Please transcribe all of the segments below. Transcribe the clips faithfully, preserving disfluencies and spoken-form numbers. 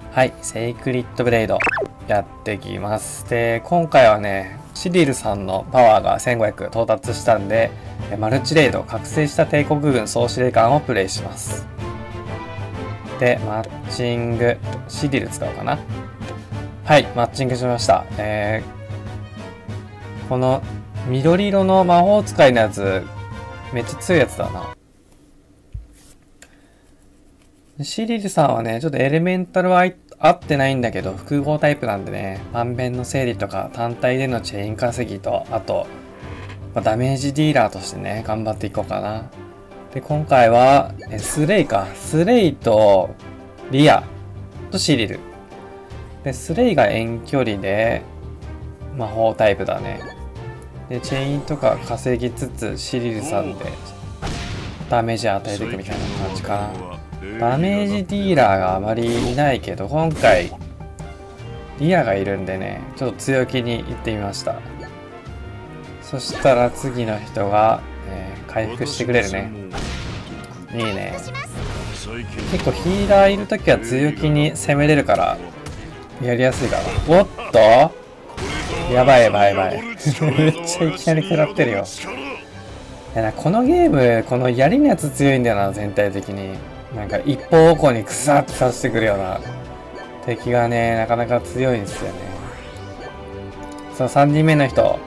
はい、セイクリッドブレイドやっていきます。で、今回はね、シリルさんのパワーがせんごひゃく到達したんで、マルチレイド覚醒した帝国軍総司令官をプレイします。で、マッチング、シリル使おうかな。はい、マッチングしました。えー、この緑色の魔法使いのやつ、めっちゃ強いやつだな。シリルさんはね、ちょっとエレメンタルは合ってないんだけど、複合タイプなんでね、盤面の整理とか単体でのチェーン稼ぎと、あと、まあ、ダメージディーラーとしてね、頑張っていこうかな。で、今回は、えスレイか。スレイと、リアとシリル。で、スレイが遠距離で、魔法タイプだね。で、チェーンとか稼ぎつつ、シリルさんで、ダメージ与えていくみたいな感じかな。ダメージディーラーがあまりいないけど、今回、リアがいるんでね、ちょっと強気に行ってみました。そしたら次の人が、えー、回復してくれるね。いいね。結構ヒーラーいるときは強気に攻めれるから、やりやすいかな。おっとやばいやばいやばい。めっちゃいきなり食らってるよ。いやこのゲーム、この槍のやつ強いんだよな、全体的に。なんか一方向にクサッと刺してくるような敵がね、なかなか強いんですよね。さあ、さんにんめの人。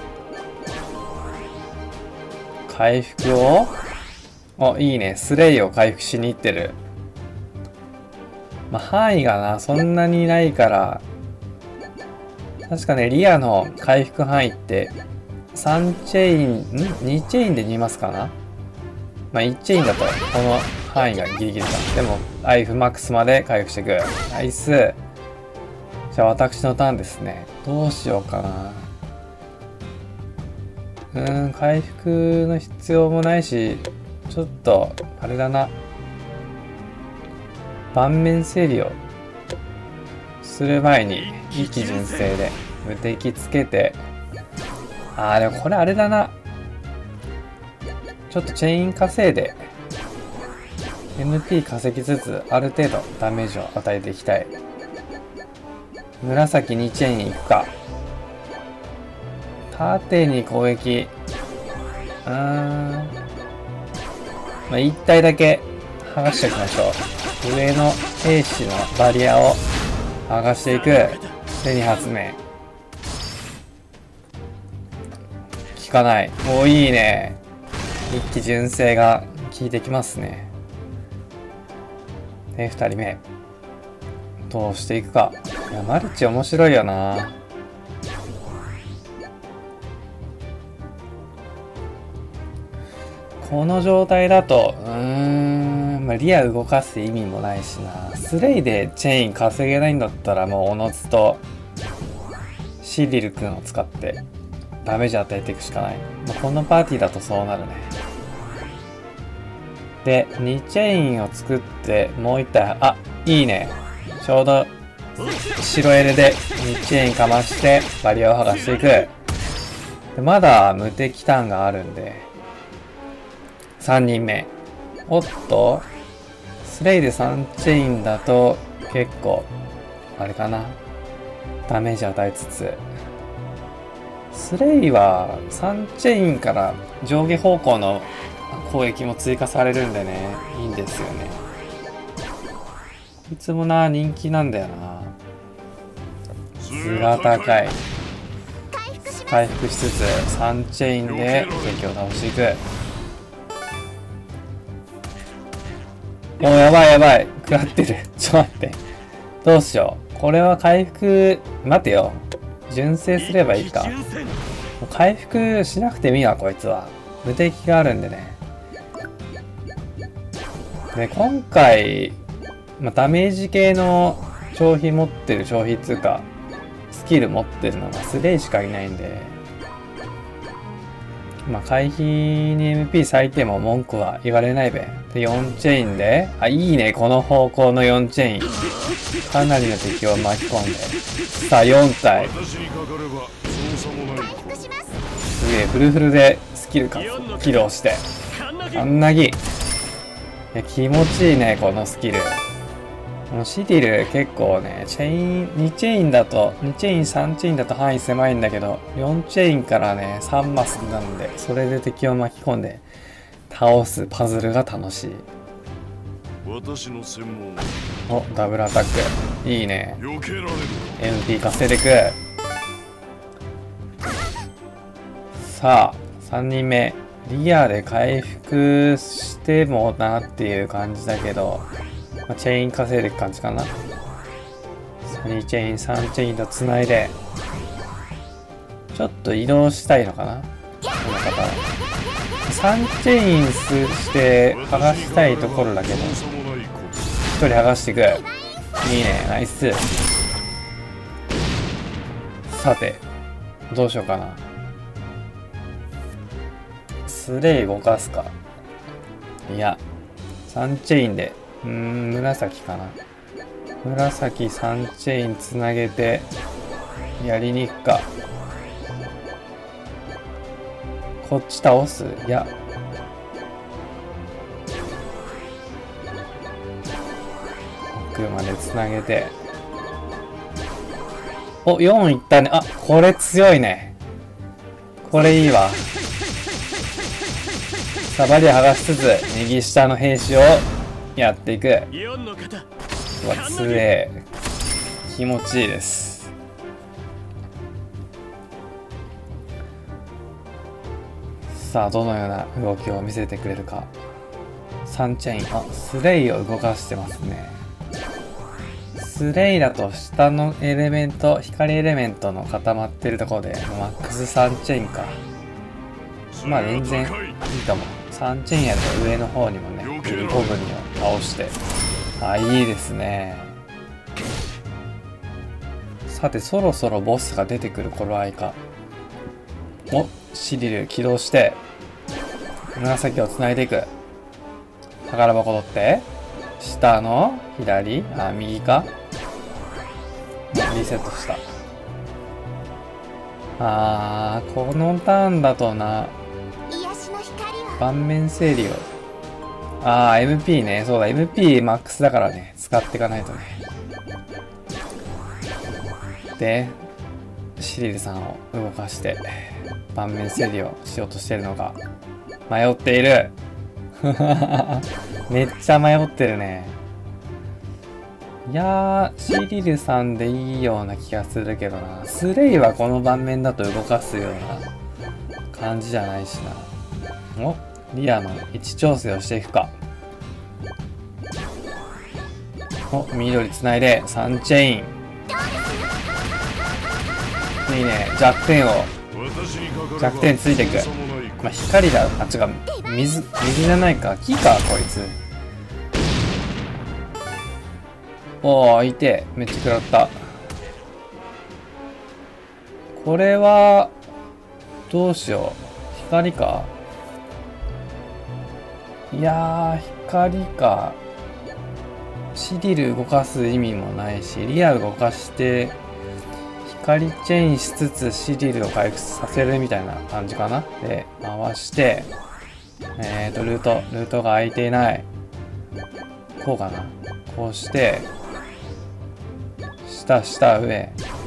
回復をお、いいね。スレイを回復しに行ってる。まあ、範囲がな、そんなにないから、確かね、リアの回復範囲って、さんチェイン、ん ?に チェインでにますかな。まあ、いちチェインだと、この範囲がギリギリだ。でも、アイフマックスまで回復していく。ナイス。じゃあ、私のターンですね。どうしようかな。うーん、回復の必要もないし、ちょっと、あれだな。盤面整理をする前に、一気純正で無敵つけて、あー、でもこれあれだな。ちょっとチェーン稼いで、エヌピー 稼ぎつつ、ある程度ダメージを与えていきたい。紫にチェーンいくか。縦に攻撃。うーん。まあ、一体だけ剥がしていきましょう。上の兵士のバリアを剥がしていく。で、に発目。効かない。おー、いいね。一気純正が効いてきますね。で、二人目。どうしていくか。いや、マルチ面白いよな。この状態だと、うーん、まあ、リア動かす意味もないしな。スレイでチェーン稼げないんだったら、もうおのずとシリル君を使ってダメージ与えていくしかない。まあ、このパーティーだとそうなるね。で、にチェーンを作って、もういち体、あ、いいね。ちょうど白 L でにチェーンかまして、バリアを剥がしていく。でまだ無敵ターンがあるんで、さんにんめ。おっと、スレイでさんチェーンだと結構、あれかな。ダメージ与えつつ、スレイはさんチェーンから上下方向の攻撃も追加されるんでね、いいんですよね。いつもな、人気なんだよな。図が高い。回復しつつ、さんチェーンで敵を倒していく。お、やばいやばい。食らってる。ちょっと待って。どうしよう。これは回復、待てよ。純正すればいいか。回復しなくてもいいわ、こいつは。無敵があるんでね。で、今回、まあ、ダメージ系の消費持ってる消費つうか、スキル持ってるのがスレイしかいないんで、まあ、回避に エムピー 割いても文句は言われないべ。で、よんチェーンで、あ、いいね、この方向のよんチェーン。かなりの敵を巻き込んで。さあ、よん体。すげえ、フルフルでスキルか、起動して。あんなぎ。いや、気持ちいいね、このスキル。 もうシディル結構ね、チェイン、にチェインだと、にチェイン、さんチェインだと範囲狭いんだけど、よんチェインからね、さんマスなんで、それで敵を巻き込んで倒すパズルが楽しい。 私の専門。お、ダブルアタック。いいね。エムピー 稼いでいく。さあ、さんにんめ。リアで回復してもなっていう感じだけど、まあ、チェイン稼いでいく感じかな。にチェイン、さんチェインとつないで、ちょっと移動したいのかな、この方は。さんチェインして剥がしたいところだけど、ひとり剥がしていく。いいね、ナイス。さて、どうしようかな。スレイ動かすか。いや、さんチェインで、うーん、紫かな。紫さんチェインつなげて、やりに行くか。こっち倒す？いや。奥までつなげて。お、よんいったね。あ、これ強いね。これいいわ。さあ、バリア剥がしつつ、右下の兵士をやっていく。うわ、強え。気持ちいいです。さあ、どのような動きを見せてくれるか。さんチェイン。あ、スレイを動かしてますね。スレイだと下のエレメント、光エレメントの固まってるところで、マックスさんチェインか。まあ全然いいかも。さんチェインやると上の方にもね、ビリゴブリンを倒して。あ、いいですね。さて、そろそろボスが出てくる頃合いか。お、シリル起動して、紫をつないでいく。宝箱取って、下の左、あ、右か。リセットした。あー、このターンだとな、盤面整理を。あー、エムピー ね。そうだ、エムピーマックスだからね、使っていかないとね。で、シリルさんを動かして、盤面整理をしようとしてるのが、迷っている。めっちゃ迷ってるね。いやー、シリルさんでいいような気がするけどな。スレイはこの盤面だと動かすような感じじゃないしな。お、リアの位置調整をしていくか。お、緑つないで、さんチェイン。いいね、弱点を、弱点ついていく。まあ、光だ、あ、違う、水、水じゃないか、木か、こいつ。おー、いて、めっちゃ食らった。これは、どうしよう。光か。いやー、光か。シリル動かす意味もないし、リア動かして、光チェインしつつシリルを回復させるみたいな感じかな。で、回して、えーと、ルート、ルートが空いていない。こうかな。こうして、下、下、上。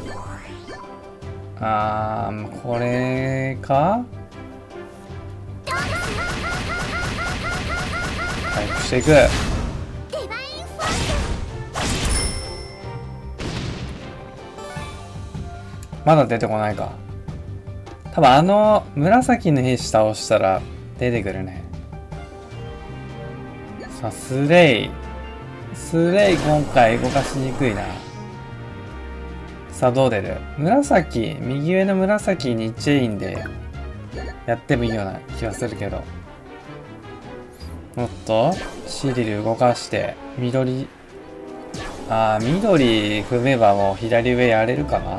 あー、これか？回復していく。まだ出てこないか。多分あの紫の兵士倒したら出てくるね。さあ、スレイ。スレイ今回動かしにくいな。さあ、どう出る？紫、右上の紫にチェインでやってもいいような気がするけど。もっとシリル動かして、緑。あー、緑踏めばもう左上やれるかな？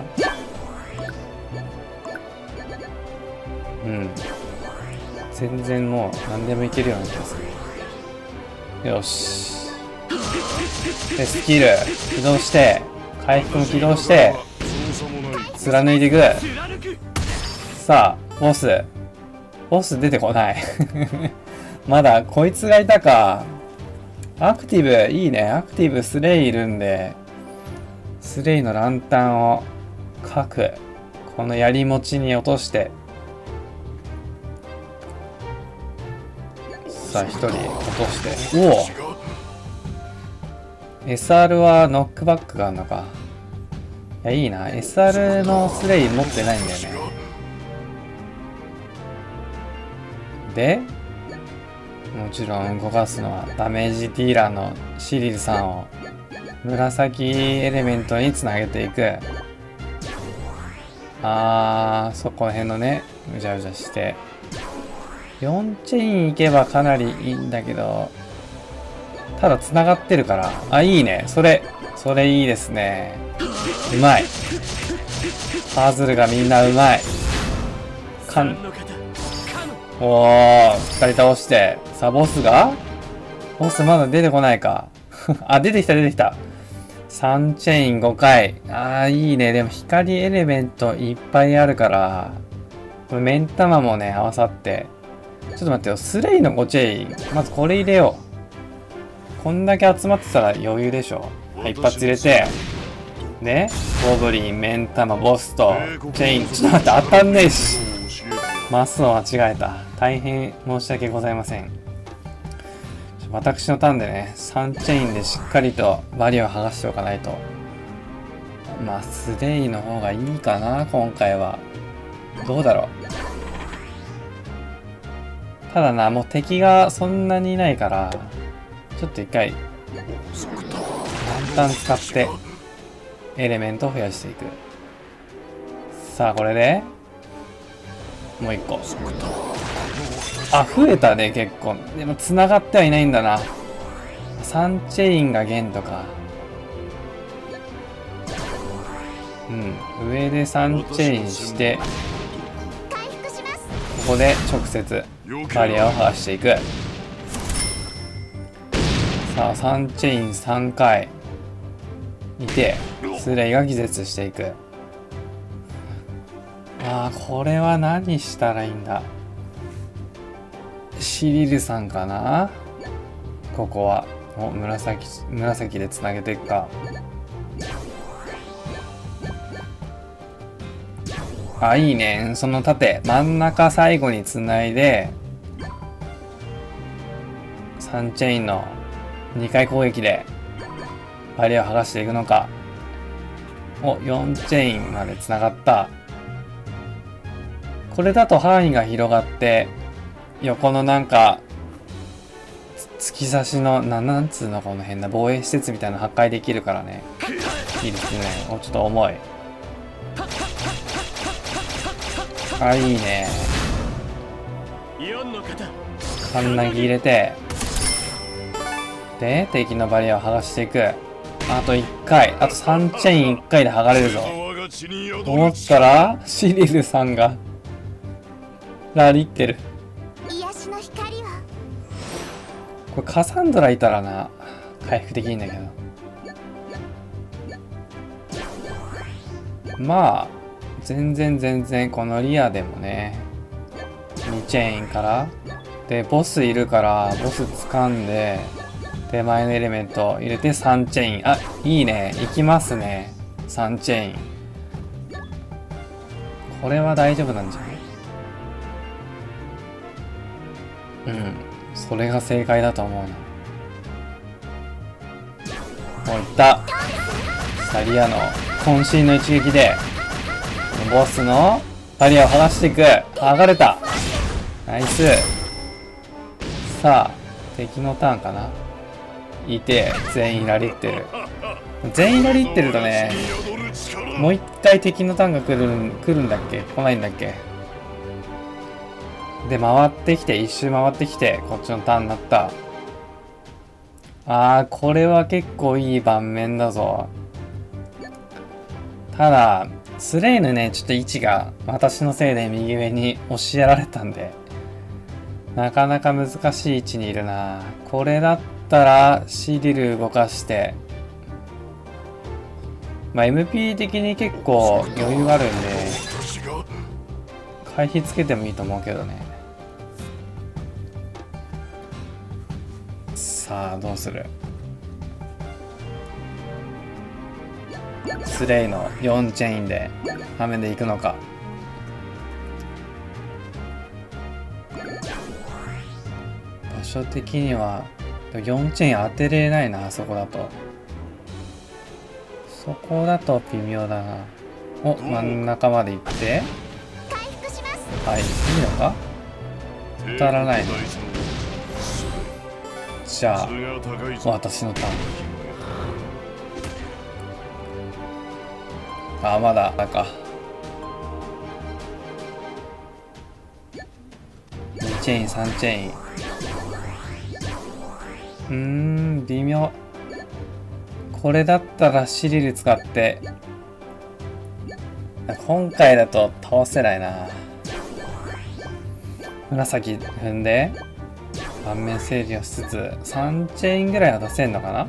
うん。全然もう何でもいけるような気がする。よし。で、スキル起動して、回復も起動して、貫いていく。さあ、ボス。ボス出てこない。まだこいつがいたか。 アクティブ、いいね。アクティブスレイいるんで、スレイのランタンを各、この槍持ちに落として、さあ一人落として、おお エスアール はノックバックがあるのか。いや、いいな。エスアール のスレイ持ってないんだよね。で、もちろん動かすのはダメージディーラーのシリルさんを紫エレメントにつなげていく。あー、そこら辺のね、うじゃうじゃして。よんチェインいけばかなりいいんだけど、ただ繋がってるから。あ、いいね。それ、それいいですね。うまい。パズルがみんなうまい。かん、おー、二人倒して。さあ、ボスがボスまだ出てこないか。あ、出てきた出てきた。さんチェインごかい。あー、いいね。でも光エレメントいっぱいあるから、これ目ん玉もね、合わさって。ちょっと待ってよ。スレイのごチェイン。まずこれ入れよう。こんだけ集まってたら余裕でしょ。はい、一発入れて。で、ゴブリン、目ん玉、ボスと、チェイン。ちょっと待って、当たんねえし。マスを間違えた。大変申し訳ございません。私のターンでね、さんチェインでしっかりとバリを剥がしておかないと。まあ、スレイの方がいいかな、今回は。どうだろう。ただな、もう敵がそんなにいないから、ちょっと一回、ランタン使って、エレメントを増やしていく。さあ、これで、もう一個。あ、増えたね、結構。でも、繋がってはいないんだな。さんチェインが限度か。うん。上でさんチェインして、ここで直接、バリアを剥がしていく。さあ、さんチェインさんかい。いて、スレイが気絶していく。ああ、これは何したらいいんだ。シリルさんかな、ここは。お、紫、紫でつなげていくか。あ、いいね。その縦、真ん中最後につないで、さんチェインのにかい攻撃で、バリアを剥がしていくのか。お、よんチェインまでつながった。これだと範囲が広がって、横のなんか、突き刺しの、な、なんつうのこの辺だ、防衛施設みたいなの破壊できるからね。いいですね。お、ちょっと重い。あ、いいね。カンナギ入れて、で、敵のバリアを剥がしていく。あといっかい。あとさんチェインいっかいで剥がれるぞ。と思ったら、シリルさんが、ラリってる。これカサンドラいたらな、回復できるんだけど。まあ、全然全然このリアでもね、にチェインから、で、ボスいるから、ボス掴んで、手前のエレメント入れてさんチェイン。あ、いいね。いきますね。さんチェイン。これは大丈夫なんじゃない？うん。それが正解だと思うな。もういった。サリアの渾身の一撃で、ボスのバリアを剥がしていく。剥がれた。ナイス。さあ、敵のターンかな。いて、全員ラリってる。全員ラリってるとね、もう一回敵のターンが来る、来るんだっけ？来ないんだっけ？で、回ってきて、一周回ってきて、こっちのターンになった。あー、これは結構いい盤面だぞ。ただ、スレイのね、ちょっと位置が私のせいで右上に押しやられたんで、なかなか難しい位置にいるな。これだったら、シリル動かして、まあ、エムピー 的に結構余裕あるんで、回避つけてもいいと思うけどね。ささあどうする？スレイのよんチェインで雨で行くのか。場所的にはよんチェイン当てれないな、あそこだと。そこだと微妙だな。お、真ん中まで行って、はい、いいのか？当たらないね。じゃあ私のターン。あ、まだなんかにチェインさんチェイン。うーん、微妙。これだったらシリル使って今回だと倒せないな。紫踏んで盤面整理をしつつさんチェインぐらいは出せんのかな。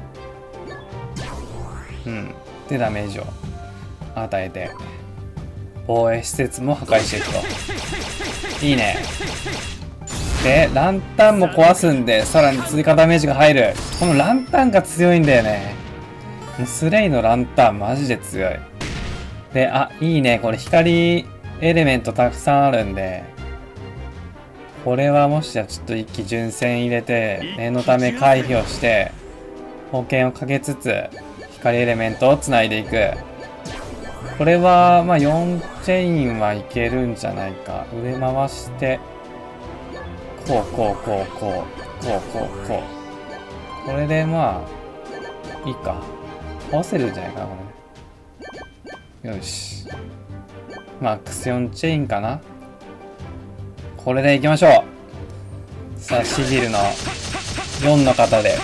うん。でダメージを与えて防衛施設も破壊していくといいね。でランタンも壊すんでさらに追加ダメージが入る。このランタンが強いんだよね。もうスレイのランタンマジで強い。で、あ、いいね。これ光エレメントたくさんあるんで、これはもしやちょっと一気純正入れて念のため回避をして保険をかけつつ光エレメントをつないでいく。これはまあよんチェインはいけるんじゃないか。上回してこうこうこうこうこうこうこう。これでまあいいか。倒せるんじゃないかなこれ。よし。マックスよんチェインかな。これでいきましょう。さあシジルのよんの方で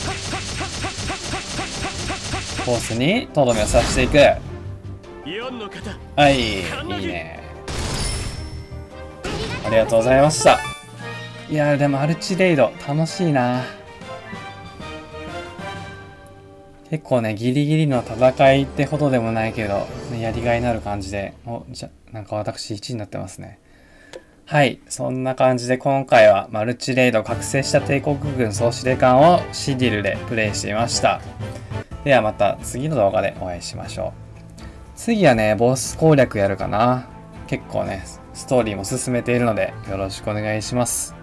コースにとどめを刺していく。はい、いいね。ありがとうございました。いやーでもマルチレイド楽しいな。結構ねギリギリの戦いってほどでもないけど、ね、やりがいのある感じで、おじゃなんか私いちいになってますね。はい、そんな感じで今回はマルチレイド覚醒した帝国軍総司令官をシディルでプレイしていました。ではまた次の動画でお会いしましょう。次はねボス攻略やるかな。結構ねストーリーも進めているのでよろしくお願いします。